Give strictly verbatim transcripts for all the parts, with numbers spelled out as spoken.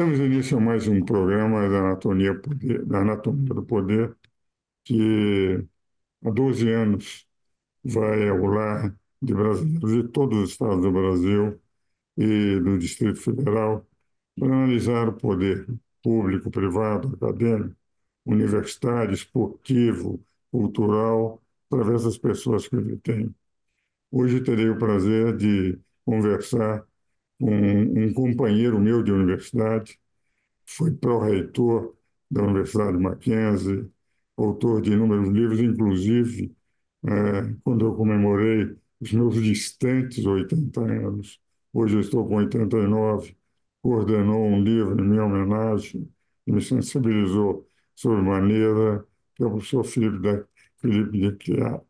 Damos início a mais um programa da Anatomia, Poder- da Anatomia do Poder, que há doze anos vai ao lar de brasileiros de todos os estados do Brasil e do Distrito Federal para analisar o poder público, privado, acadêmico, universitário, esportivo, cultural, através das pessoas que ele tem. Hoje terei o prazer de conversar com um companheiro meu de universidade, foi pró-reitor da Universidade Mackenzie, autor de inúmeros livros, inclusive, eh, quando eu comemorei os meus distantes oitenta anos, hoje eu estou com oitenta e nove, coordenou um livro em minha homenagem e me sensibilizou sobre maneira, que é o professor Felipe, da, Felipe de Chiá.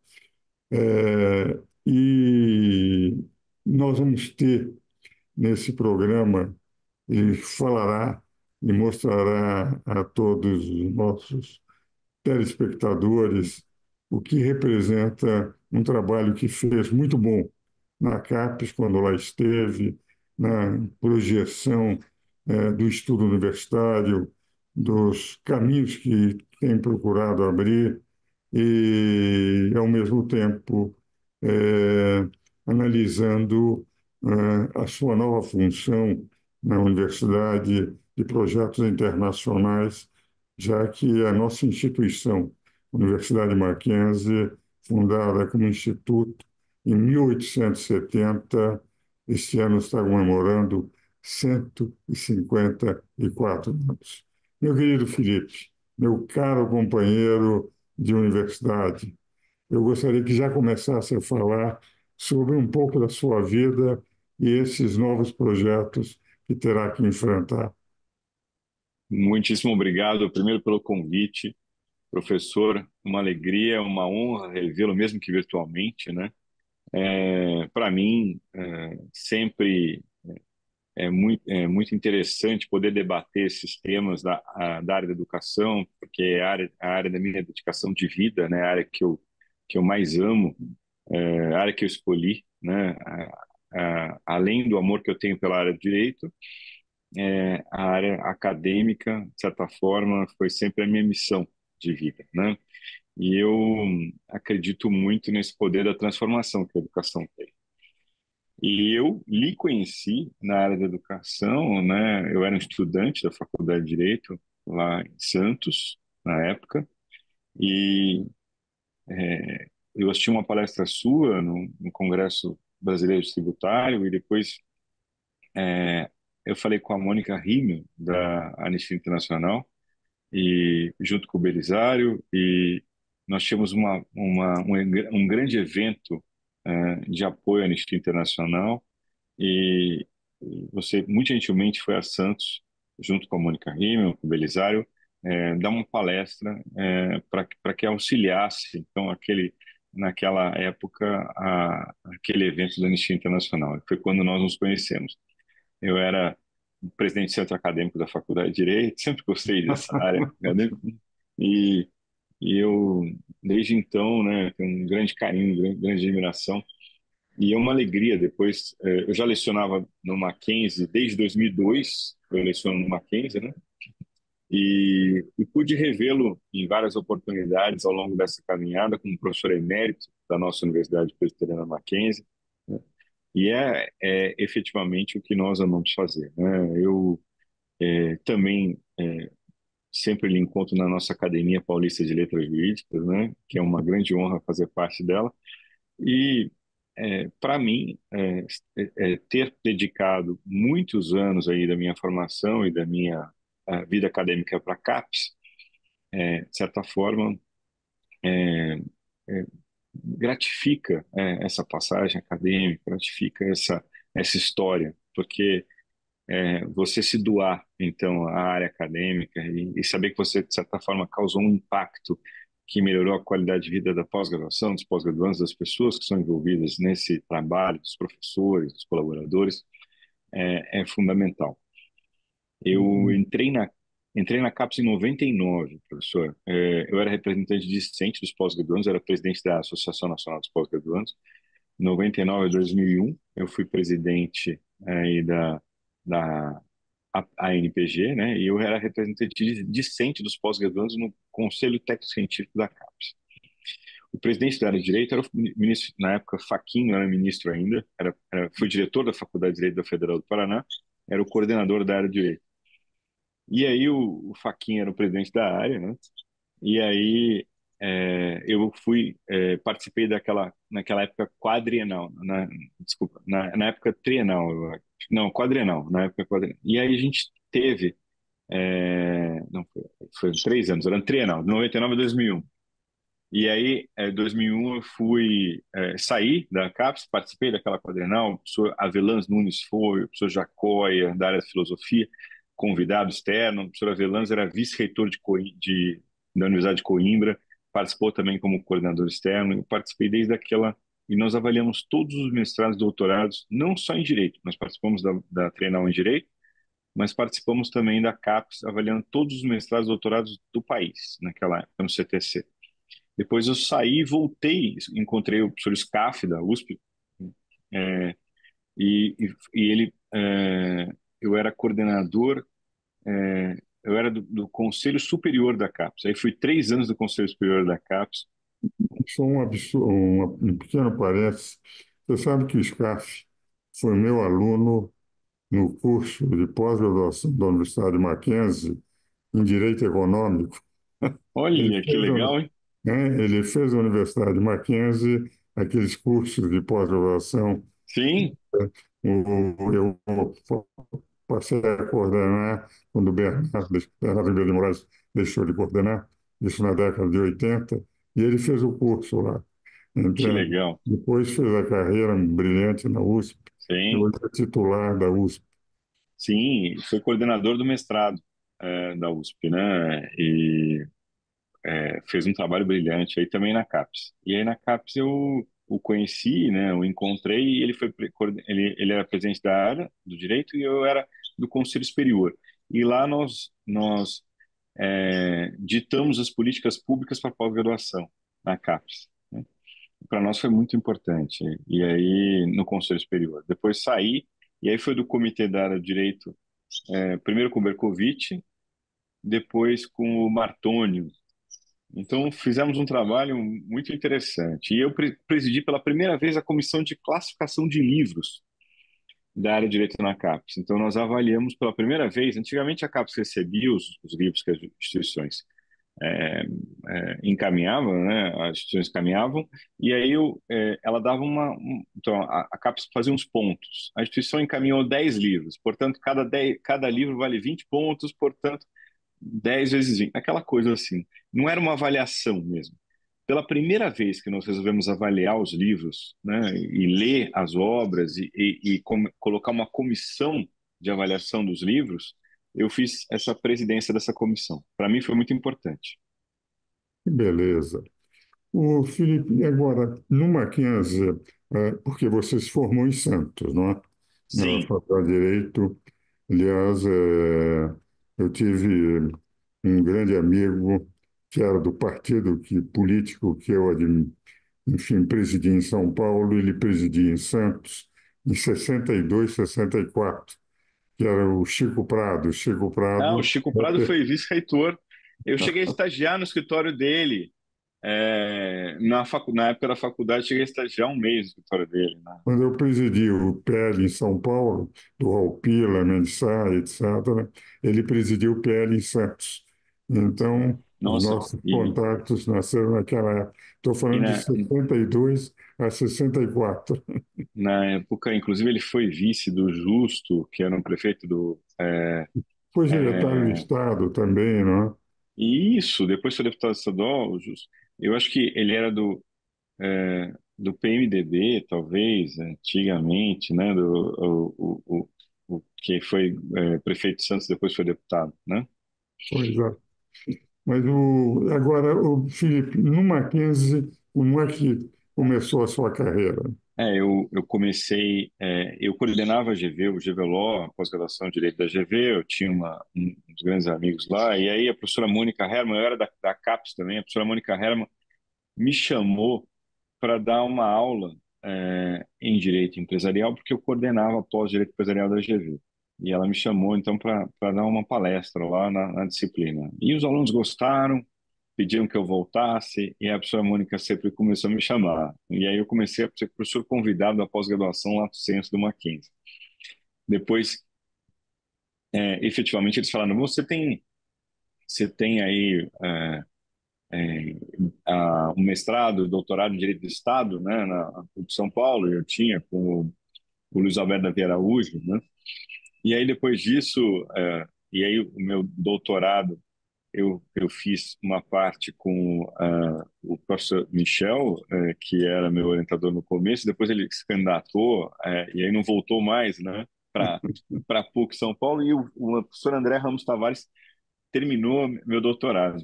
Eh, e nós vamos ter nesse programa e falará e mostrará a todos os nossos telespectadores o que representa um trabalho que fez muito bom na CAPES, quando lá esteve, na projeção eh, do estudo universitário, dos caminhos que tem procurado abrir e, ao mesmo tempo, eh, analisando eh, a sua nova função na universidade de projetos internacionais, já que a nossa instituição, Universidade Mackenzie, fundada como instituto em mil oitocentos e setenta, este ano está comemorando cento e cinquenta e quatro anos. Meu querido Felipe, meu caro companheiro de universidade, eu gostaria que já começasse a falar sobre um pouco da sua vida e esses novos projetos que terá que enfrentar. Muitíssimo obrigado, primeiro pelo convite, professor. Uma alegria, uma honra revê-lo, mesmo que virtualmente, né? É, para mim, é, sempre é muito, é muito interessante poder debater esses temas da, a- da área da educação, porque é a área, a área da minha dedicação de vida, né? A área que eu, que eu mais amo, é a área que eu escolhi, né? A- a- além do amor que eu tenho pela área do direito, é, a área acadêmica, de certa forma, foi sempre a minha missão de vida, né? E eu acredito muito nesse poder da transformação que a educação tem. E eu lhe conheci na área da educação, né? Eu era um estudante da Faculdade de Direito lá em Santos, na época, e é, eu assisti uma palestra sua no, no Congresso Brasileiro de Tributário e depois é, eu falei com a Mônica Rimmel, da Anistia Internacional, e junto com o Belisário, e nós tínhamos uma, uma, um, um grande evento eh, de apoio à Anistia Internacional, e você muito gentilmente foi a Santos, junto com a Mônica Rimmel, com o Belisário, eh, dar uma palestra para para que auxiliasse, então, aquele, naquela época, a, aquele evento da Anistia Internacional. Foi quando nós nos conhecemos. Eu era presidente do centro acadêmico da Faculdade de Direito, sempre gostei dessa área acadêmica, e, e eu, desde então, né, tenho um grande carinho, grande, grande admiração, e é uma alegria depois, eh, eu já lecionava no Mackenzie desde dois mil e dois, eu leciono no Mackenzie, né, e, e pude revê-lo em várias oportunidades ao longo dessa caminhada como professor emérito da nossa Universidade Presbiteriana Mackenzie, né, e é, é efetivamente o que nós amamos fazer, né? Eu é, também sempre lhe encontro na nossa Academia Paulista de Letras Jurídicas, né? Que é uma grande honra fazer parte dela. E é, para mim, é, é, é, ter dedicado muitos anos aí da minha formação e da minha a vida acadêmica para a CAPES, é, de certa forma, é, é, gratifica é, essa passagem acadêmica, gratifica essa essa história, porque é, você se doar, então, à área acadêmica e, e saber que você, de certa forma, causou um impacto que melhorou a qualidade de vida da pós-graduação, dos pós-graduandos, das pessoas que são envolvidas nesse trabalho, dos professores, dos colaboradores, é, é fundamental. Eu entrei na Entrei na CAPES em noventa e nove, professor. É, eu era representante discente dos pós-graduandos, era presidente da Associação Nacional dos Pós-Graduandos. noventa e nove a dois mil e um, eu fui presidente aí da, da a, a N P G, né? E eu era representante discente dos pós-graduandos no Conselho Técnico-Científico da CAPES. O presidente da área de Direito era o ministro, na época, Fachin, não era ministro ainda, era, era, foi diretor da Faculdade de Direito da Federal do Paraná, era o coordenador da área de Direito. E aí o, o Fachin era o presidente da área, né? E aí é, eu fui, é, participei daquela, naquela época quadrienal, na, desculpa, na, na época trienal, eu acho. Não, quadrienal, na época quadrienal. E aí a gente teve, é, não, foi, foi três anos, era trienal, de noventa e nove a dois mil e um. E aí, em dois mil e um, eu fui é, sair da CAPES, participei daquela quadrenal, o professor Avelãs Nunes foi, o professor Jacóia, da área de filosofia, convidado externo, o professor Avelãs era vice-reitor de, Coi- de, da Universidade de Coimbra, participou também como coordenador externo, eu participei desde aquela, e nós avaliamos todos os mestrados e doutorados, não só em Direito, nós participamos da, da Trienal em Direito, mas participamos também da CAPES, avaliando todos os mestrados e doutorados do país, naquela época, no C T C. Depois eu saí e voltei, encontrei o professor Scaff, da U S P, é, e, e, e ele, é, eu era coordenador, é, eu era do, do Conselho Superior da CAPES. Aí fui três anos do Conselho Superior da CAPES. Só um, absurdo, um, um pequeno parênteses. Você sabe que o SCAF foi meu aluno no curso de pós-graduação da Universidade Mackenzie em Direito Econômico. Ele Olha, que fez, a uni- legal, hein? né, ele fez a Universidade Mackenzie, aqueles cursos de pós-graduação. Sim, O- Eu passei a coordenar quando o Bernardo, Bernardo Ribeiro de Moraes deixou de coordenar, isso na década de oitenta, e ele fez o curso lá. que Então, legal. depois fez a carreira brilhante na U S P, e Sim, hoje é titular da U S P. sim, foi coordenador do mestrado, é, da U S P, né? E é, fez um trabalho brilhante aí também na CAPES. E aí na CAPES eu o conheci, né? Eu encontrei e ele foi pre- coorden- ele, ele era presidente da área do direito e eu era do Conselho Superior. E lá nós nós é, ditamos as políticas públicas para pós-graduação na CAPES, né? Para nós foi muito importante. E aí no Conselho Superior. Depois saí e aí foi do Comitê da área de Direito, é, primeiro com o Bercovitch, depois com o Martônio. Então, fizemos um trabalho muito interessante. E eu pre- presidi pela primeira vez a comissão de classificação de livros da área de direito na CAPES. Então, nós avaliamos pela primeira vez. Antigamente, a CAPES recebia os, os livros que as instituições é, é, encaminhavam, né? As instituições encaminhavam, e aí eu, é, ela dava uma. Um, então, a, a CAPES fazia uns pontos. A instituição encaminhou dez livros, portanto, cada, dez, cada livro vale vinte pontos, portanto dez vezes vinte, aquela coisa assim. Não era uma avaliação mesmo. Pela primeira vez que nós resolvemos avaliar os livros, né, e ler as obras e, e, e com, colocar uma comissão de avaliação dos livros, eu fiz essa presidência dessa comissão. Para mim foi muito importante. Que beleza. O Felipe, e agora, no Mackenzie, é, porque você se formou em Santos, não é? Na Sim, Faculdade de Direito. Aliás, é, eu tive um grande amigo que era do partido que, político que eu, admi- enfim, presidi em São Paulo, ele presidia em Santos em sessenta e dois, sessenta e quatro, que era o Chico Prado. Chico ah, o Prado, Chico Prado foi vice-reitor. Eu cheguei a estagiar no escritório dele. É, na, facu... na época da faculdade, cheguei a estagiar um mês no escritório dele, né? quando eu presidi o P L em São Paulo, do Raul Pila, Mensah, etcétera, ele presidiu o P L em Santos. Então, os Nossa, nossos e, contatos nasceram naquela época. Estou e falando de na, sessenta e dois a sessenta e quatro. Na época, inclusive, ele foi vice do Justo, que era um prefeito do. É, Foi secretário de é, Estado também, não é? e isso, depois foi deputado estadual, o Justo. Eu acho que ele era do, é, do P M D B, talvez, antigamente, né? Do, o, o, o, o que foi é, prefeito de Santos, depois foi deputado, né? Pois é. Mas o, agora, o Felipe, no Mackenzie, como é que começou a sua carreira? É, eu, eu comecei, é, eu coordenava a G V, o G V L O, a pós-graduação em Direito da G V, eu tinha uma, um, uns grandes amigos lá, e aí a professora Mônica Herman, eu era da, da CAPES também, a professora Mônica Herman me chamou para dar uma aula é, em Direito Empresarial, porque eu coordenava a pós-Direito Empresarial da G V. e ela me chamou então para dar uma palestra lá na, na disciplina. E os alunos gostaram, pediam que eu voltasse, e a professora Mônica sempre começou a me chamar. E aí eu comecei a ser professor convidado da pós-graduação Lato Sensu do Mackenzie. Depois, é, efetivamente, eles falaram: você tem, você tem aí é, é, a, um mestrado, doutorado em Direito do Estado, né, na P U C São Paulo, eu tinha com o, o Luiz Alberto Davi Araújo, né? E aí, depois disso, é, e aí o meu doutorado, eu, eu fiz uma parte com uh, o professor Michel, uh, que era meu orientador no começo, depois ele se candidatou, uh, e aí não voltou mais, né, para para a P U C São Paulo, e o, o professor André Ramos Tavares terminou meu doutorado.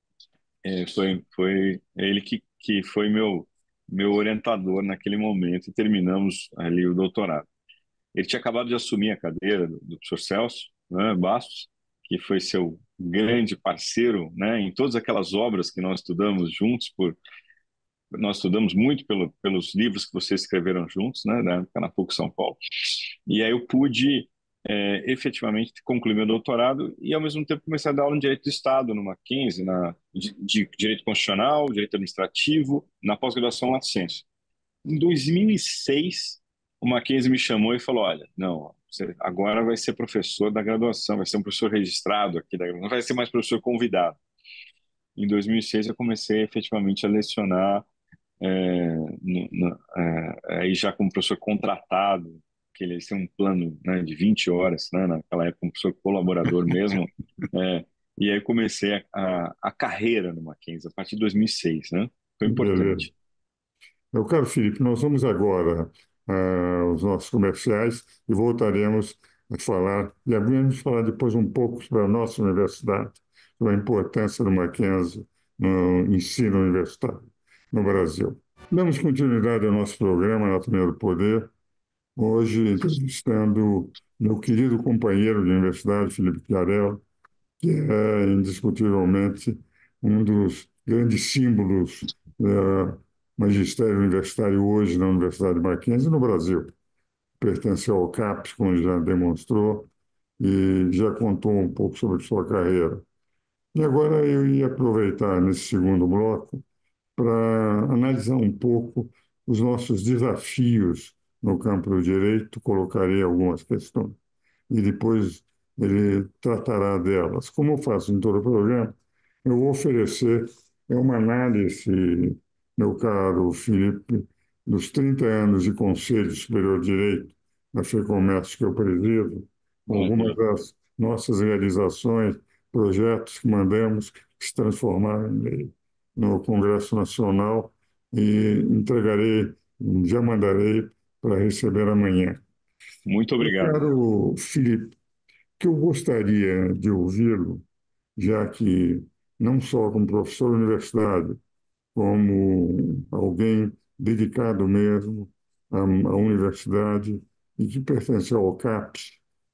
É, foi, foi ele que, que foi meu, meu orientador naquele momento, e terminamos ali o doutorado. Ele tinha acabado de assumir a cadeira do, do professor Celso, né, Bastos, que foi seu grande parceiro, né, em todas aquelas obras que nós estudamos juntos, por, nós estudamos muito pelo, pelos livros que vocês escreveram juntos, né, na época na P U C São Paulo. E aí eu pude é, efetivamente concluir meu doutorado e, ao mesmo tempo, comecei a dar aula em Direito do Estado, no Mackenzie, na, de, de Direito Constitucional, Direito Administrativo, na pós-graduação Lato Sensu. Em dois mil e seis, o Mackenzie me chamou e falou: olha, não, você agora vai ser professor da graduação, vai ser um professor registrado aqui da graduação, não vai ser mais professor convidado. Em dois mil e seis, eu comecei efetivamente a lecionar, é, no, no, é, aí já como professor contratado, que ele tem um plano, né, de vinte horas, né, naquela época, um professor colaborador mesmo. É, e aí comecei a, a, a carreira no Mackenzie a partir de dois mil e seis, né? Foi Beleza. importante. Meu caro Felipe, nós vamos agora ah, aos nossos comerciais e voltaremos a falar, e vamos falar depois um pouco sobre a nossa universidade, sobre a importância do Mackenzie no ensino universitário no Brasil. Damos continuidade ao nosso programa Anatomia do Poder, hoje entrevistando meu querido companheiro de universidade, Felipe Chiarello, que é indiscutivelmente um dos grandes símbolos do magistério universitário hoje na Universidade Mackenzie no Brasil. Pertenceu ao CAPES, como já demonstrou, e já contou um pouco sobre sua carreira. E agora eu ia aproveitar nesse segundo bloco para analisar um pouco os nossos desafios no campo do direito, colocarei algumas questões e depois ele tratará delas. Como eu faço em todo o programa, eu vou oferecer é uma análise, meu caro Felipe, dos trinta anos de Conselho Superior de Direito na FEComércio que eu presido, algumas Uhum. das nossas realizações, projetos que mandamos que se transformaram em lei no Congresso Nacional e entregarei, já mandarei para receber amanhã. Muito Meu obrigado. caro Felipe, que eu gostaria de ouvi-lo, já que não só como professor universitário, como alguém dedicado mesmo à, à universidade e que pertence ao CAPES,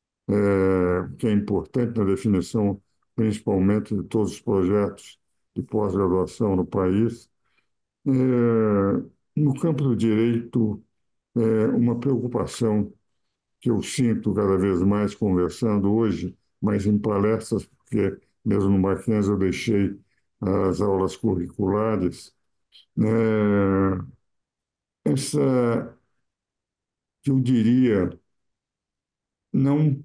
é, que é importante na definição, principalmente de todos os projetos de pós-graduação no país. É, no campo do direito, é uma preocupação que eu sinto cada vez mais conversando hoje, mas em palestras, porque mesmo no Mackenzie eu deixei as aulas curriculares, né? Essa, que eu diria, não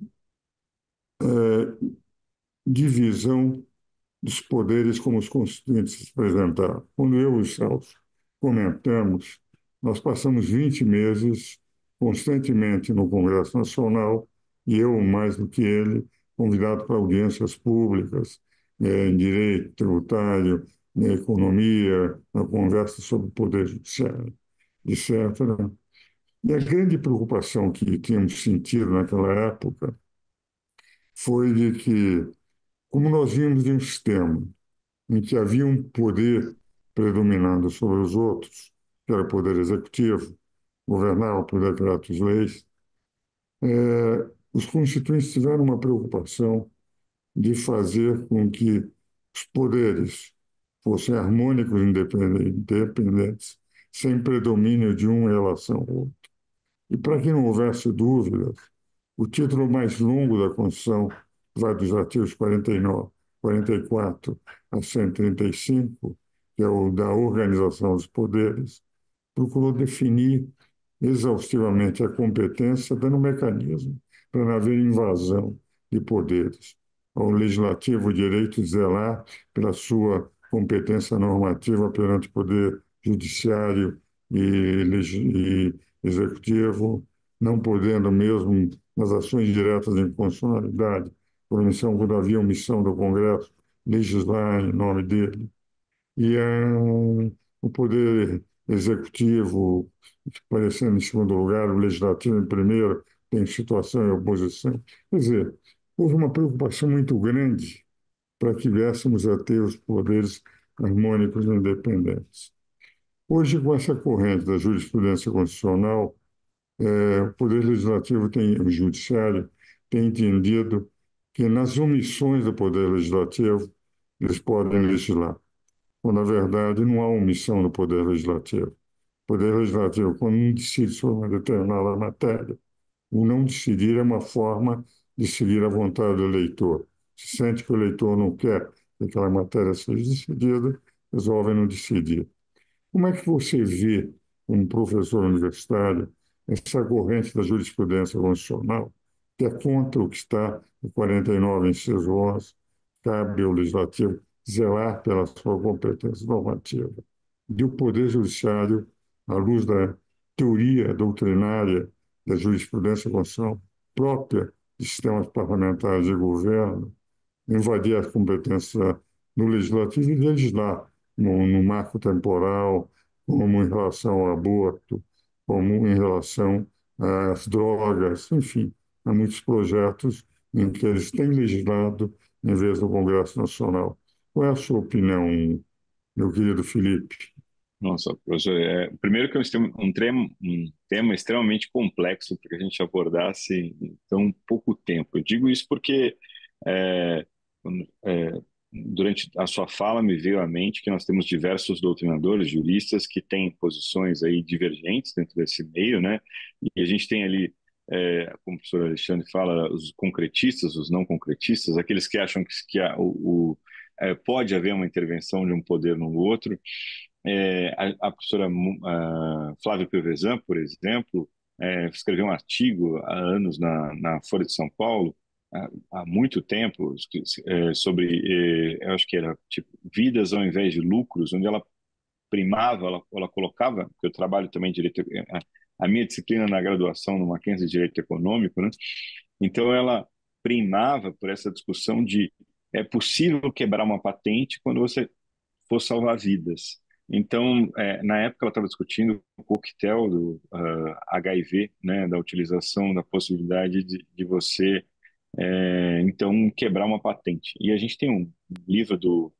é, divisão dos poderes como os constituintes se apresentaram. Quando eu e o Celso comentamos, nós passamos vinte meses constantemente no Congresso Nacional, e eu, mais do que ele, convidado para audiências públicas, eh, em direito tributário, na economia, na conversa sobre o poder judiciário, etcétera. E a grande preocupação que tínhamos sentido naquela época foi de que, como nós vimos de um sistema em que havia um poder predominando sobre os outros, que era o poder executivo, governava por decretos-leis, eh, os constituintes tiveram uma preocupação de fazer com que os poderes fossem harmônicos e independentes, sem predomínio de um em relação ao outro. E para que não houvesse dúvidas, O título mais longo da Constituição vai dos artigos quarenta e nove, quarenta e quatro a cento e trinta e cinco, que é o da organização dos poderes, procurou definir exaustivamente a competência, dando um mecanismo para não haver invasão de poderes. Ao legislativo o direito de zelar pela sua competência normativa perante o poder judiciário e, e executivo, não podendo mesmo nas ações diretas de inconstitucionalidade, por omissão, quando havia omissão do Congresso, legislar em nome dele. E é, o poder executivo aparecendo em segundo lugar, o legislativo em primeiro, tem situação e oposição. Quer dizer, houve uma preocupação muito grande para que viéssemos a ter os poderes harmônicos e independentes. Hoje, com essa corrente da jurisprudência constitucional, eh, o Poder Legislativo tem, o Judiciário tem entendido que nas omissões do Poder Legislativo eles podem legislar, quando na verdade não há omissão do Poder Legislativo. O Poder Legislativo, quando não decide sobre uma determinada matéria, o não decidir é uma forma de seguir a vontade do eleitor. Se sente que o eleitor não quer que aquela matéria seja decidida, resolve não decidir. Como é que você vê, como professor universitário, essa corrente da jurisprudência constitucional, que é contra o que está no quarenta e nove, inciso onze, cabe ao legislativo zelar pela sua competência normativa, e o Poder Judiciário, à luz da teoria doutrinária da jurisprudência constitucional própria de sistemas parlamentares de governo, invadir as competências do legislativo e legislar no, no marco temporal, como em relação ao aborto, como em relação às drogas, enfim, há muitos projetos em que eles têm legislado em vez do Congresso Nacional. Qual é a sua opinião, meu querido Felipe? Nossa, professor, é, primeiro que é um, sistema- um, trem- um tema extremamente complexo para que a gente abordasse em tão pouco tempo. Eu digo isso porque é, quando- é, durante a sua fala me veio à mente que nós temos diversos doutrinadores, juristas que têm posições aí divergentes dentro desse meio, né? E a gente tem ali, é, como o professor Alexandre fala, os concretistas, os não concretistas, aqueles que acham que, que a- o, o- é, pode haver uma intervenção de um poder no outro. É, a, a professora a Flávia Piovesan, por exemplo, é, escreveu um artigo há anos na, na Folha de São Paulo, há, há muito tempo, é, sobre, é, eu acho que era tipo, vidas ao invés de lucros, onde ela primava, ela, ela colocava, porque eu trabalho também em direito, a, a minha disciplina na graduação no Mackenzie de Direito Econômico, né? Então ela primava por essa discussão de é possível quebrar uma patente quando você for salvar vidas. Então, é, na época ela estava discutindo o coquetel do uh, H I V, né, da utilização da possibilidade de, de você, é, então, quebrar uma patente. E a gente tem um livro do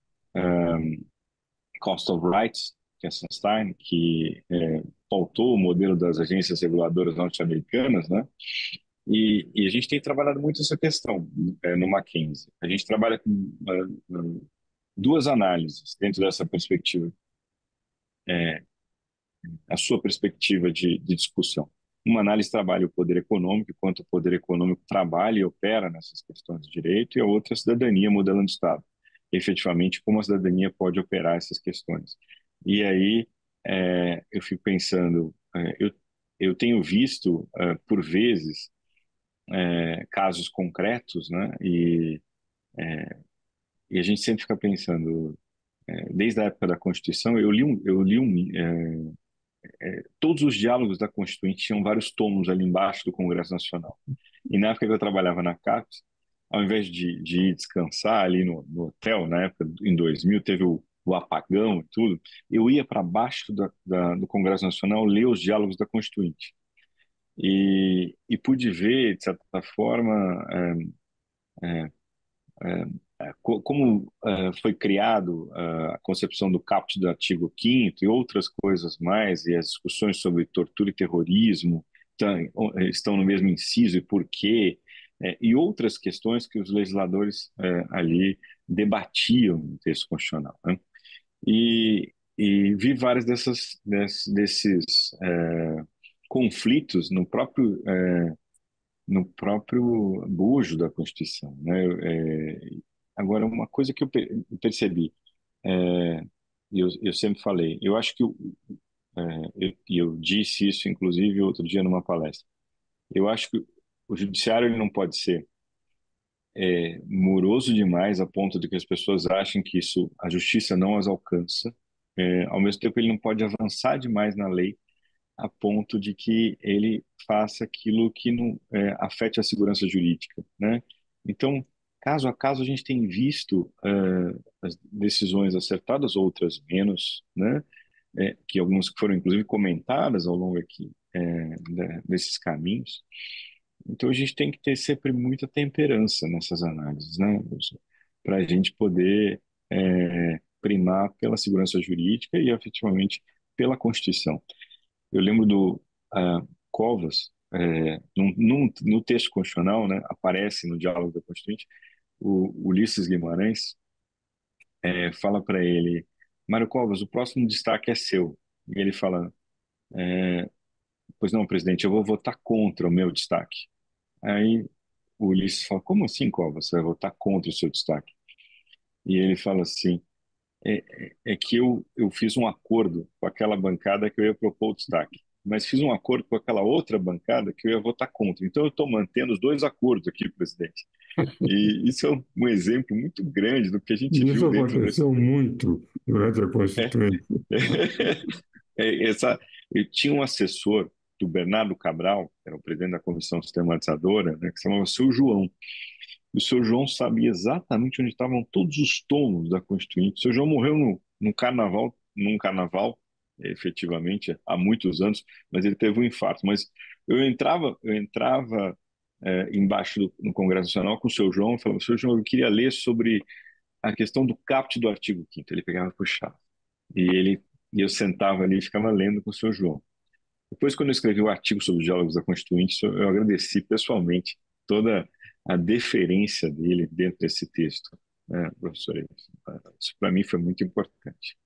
Cost of Rights, que é Sunstein, que é, pautou o modelo das agências reguladoras norte-americanas, né? E, e, a gente tem trabalhado muito essa questão é, no Mackenzie. A gente trabalha com uh, duas análises dentro dessa perspectiva, é, a sua perspectiva de, de discussão. Uma análise trabalha o poder econômico, quanto o poder econômico trabalha e opera nessas questões de direito, e a outra a cidadania modelando o Estado. Efetivamente, como a cidadania pode operar essas questões. E aí é, eu fico pensando, é, eu, eu tenho visto, é, por vezes, é, casos concretos, né? E, e a gente sempre fica pensando, é, desde a época da Constituição, eu li um, eu li um, é, todos os diálogos da Constituinte tinham vários tomos ali embaixo do Congresso Nacional. E na época que eu trabalhava na CAPES, ao invés de, de ir descansar ali no, no hotel, na época, em dois mil, teve o, o apagão e tudo, eu ia para baixo da, da, do Congresso Nacional ler os diálogos da Constituinte. E, e pude ver, de certa forma, é, é, é, co- como é, foi criado é, a concepção do caput do artigo quinto e outras coisas mais, e as discussões sobre tortura e terrorismo tam- estão no mesmo inciso e por quê, é, e outras questões que os legisladores é, ali debatiam no texto constitucional, né? E, e vi vários dessas, dess- desses é, conflitos no próprio no próprio bujo da Constituição, né? É, agora, uma coisa que eu pe- percebi, é, e eu, eu sempre falei, eu acho que o- é, eu, e eu disse isso, inclusive, outro dia numa palestra. Eu acho que o judiciário ele não pode ser é, moroso demais a ponto de que as pessoas achem que isso a justiça não as alcança. É, ao mesmo tempo, ele não pode avançar demais na lei a ponto de que ele faça aquilo que não é, afete a segurança jurídica, né? Então, caso a caso, a gente tem visto é, as decisões acertadas, outras menos, né? É, que algumas que foram inclusive comentadas ao longo aqui é, da- desses caminhos. Então a gente tem que ter sempre muita temperança nessas análises, né, para a gente poder é, primar pela segurança jurídica e efetivamente pela Constituição. Eu lembro do ah, Covas, é, num, num- no texto constitucional, né, aparece no diálogo da Constituinte, o Ulisses Guimarães é, fala para ele, Mário Covas, o próximo destaque é seu. E ele fala, pois não, presidente, eu vou votar contra o meu destaque. Aí o Ulisses fala, como assim, Covas? Você vai votar contra o seu destaque? E ele fala assim, é, é é que eu, eu fiz um acordo com aquela bancada que eu ia propor o destaque, mas fiz um acordo com aquela outra bancada que eu ia votar contra. Então eu estou mantendo os dois acordos aqui, presidente. E isso é um, um exemplo muito grande do que a gente E isso viu dentro desse... aconteceu muito durante a Constituinte. É, essa, eu tinha um assessor do Bernardo Cabral, que era o presidente da comissão sistematizadora, né, que se chamava Seu João. E o seu João sabia exatamente onde estavam todos os tomos da Constituinte. O seu João morreu no, no carnaval, num carnaval, efetivamente, há muitos anos, mas ele teve um infarto. Mas eu entrava, eu entrava é, embaixo do, no Congresso Nacional com o seu João e falava, seu João, eu queria ler sobre a questão do caput do artigo quinto. Ele pegava e puxava. E ele e eu sentava ali e ficava lendo com o seu João. Depois, quando eu escrevi o artigo sobre os diálogos da Constituinte, eu agradeci pessoalmente toda a deferência dele dentro desse texto, né, professor? Isso para mim foi muito importante.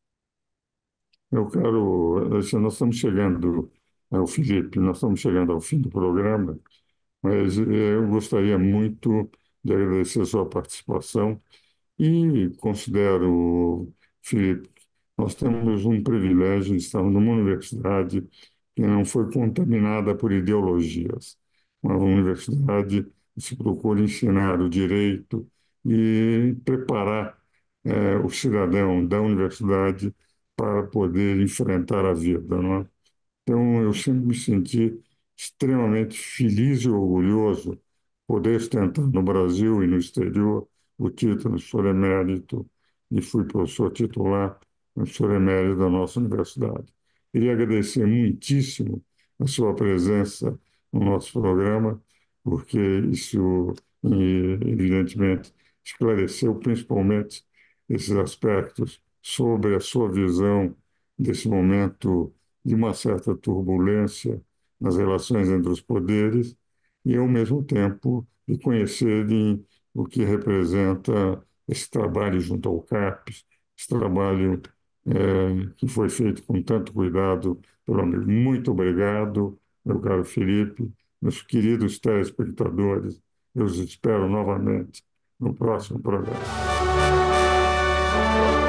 Eu quero, Alexandre, nós estamos chegando, é, o Felipe, nós estamos chegando ao fim do programa, mas eh, eu gostaria muito de agradecer a sua participação e considero, Felipe, nós temos um privilégio de estar numa universidade que não foi contaminada por ideologias, uma universidade que se procura ensinar o direito e preparar eh, o cidadão da universidade para poder enfrentar a vida, não é? Então, eu sempre me senti extremamente feliz e orgulhoso poder ostentar no Brasil e no exterior o título de professor emérito e fui professor titular, professor emérito da nossa universidade. Queria agradecer muitíssimo a sua presença no nosso programa, porque isso, eh, evidentemente, esclareceu principalmente esses aspectos sobre a sua visão desse momento de uma certa turbulência nas relações entre os poderes e, ao mesmo tempo, de conhecerem o que representa esse trabalho junto ao CAPES, esse trabalho eh, que foi feito com tanto cuidado pelo amigo. Muito obrigado, meu caro Felipe, meus queridos telespectadores. Eu os espero novamente no próximo programa.